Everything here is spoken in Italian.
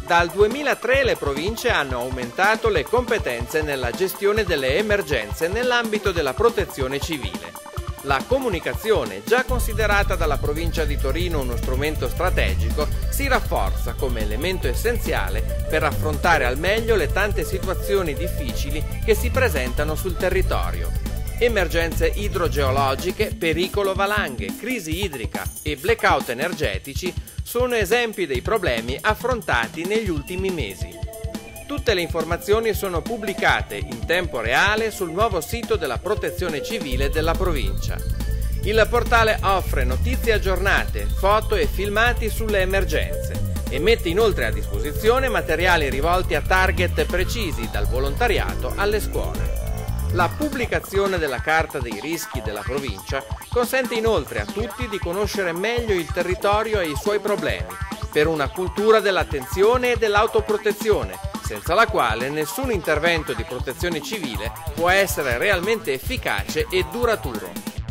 Dal 2003 le province hanno aumentato le competenze nella gestione delle emergenze nell'ambito della protezione civile. La comunicazione, già considerata dalla provincia di Torino uno strumento strategico, si rafforza come elemento essenziale per affrontare al meglio le tante situazioni difficili che si presentano sul territorio. Emergenze idrogeologiche, pericolo valanghe, crisi idrica e blackout energetici sono esempi dei problemi affrontati negli ultimi mesi. Tutte le informazioni sono pubblicate in tempo reale sul nuovo sito della Protezione Civile della provincia. Il portale offre notizie aggiornate, foto e filmati sulle emergenze e mette inoltre a disposizione materiali rivolti a target precisi, dal volontariato alle scuole. La pubblicazione della Carta dei rischi della provincia consente inoltre a tutti di conoscere meglio il territorio e i suoi problemi, per una cultura dell'attenzione e dell'autoprotezione, senza la quale nessun intervento di protezione civile può essere realmente efficace e duraturo.